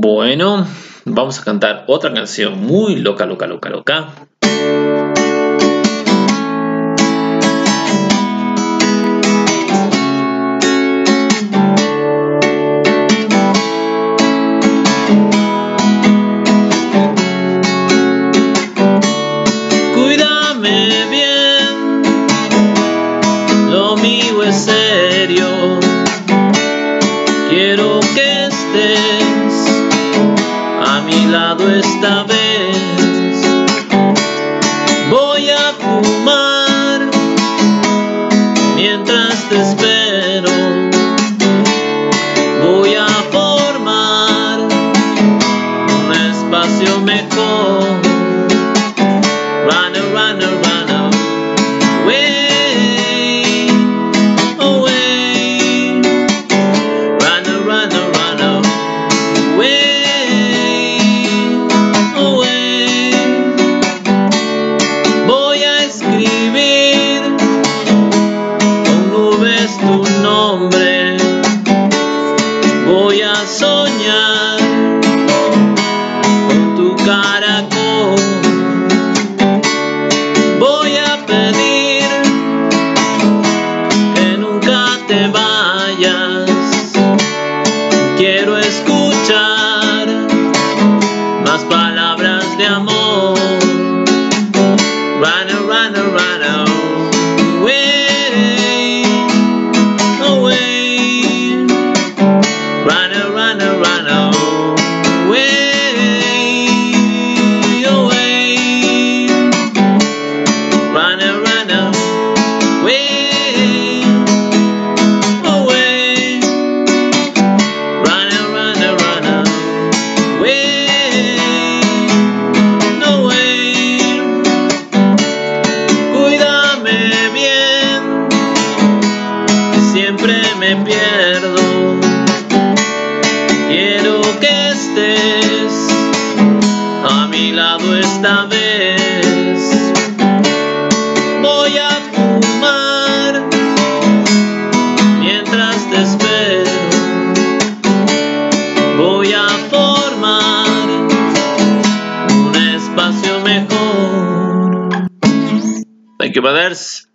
Bueno, vamos a cantar otra canción muy loca, loca, loca, loca. Cuídame bien, lo mío es serio. Quiero que estés a mi lado esta vez. Voy a fumar mientras te espero. Voy a formar un espacio mejor. Run, run, run away, away. Run, run, run away, away. Voy a escribir con nubes tu nombre. Voy a soñar con tu caracol. Voy a pedir que nunca te vayas. Quiero escuchar más palabras de amor. Run, run, run away, away. Run, run, run away, away. Run, run away, away. Run, run, run away, away. Cuídame bien, siempre me pierdo. Quiero que estés a mi lado esta vez. Voy a fumar mientras te espero. Voy a formar un espacio mejor. Thank you, brothers.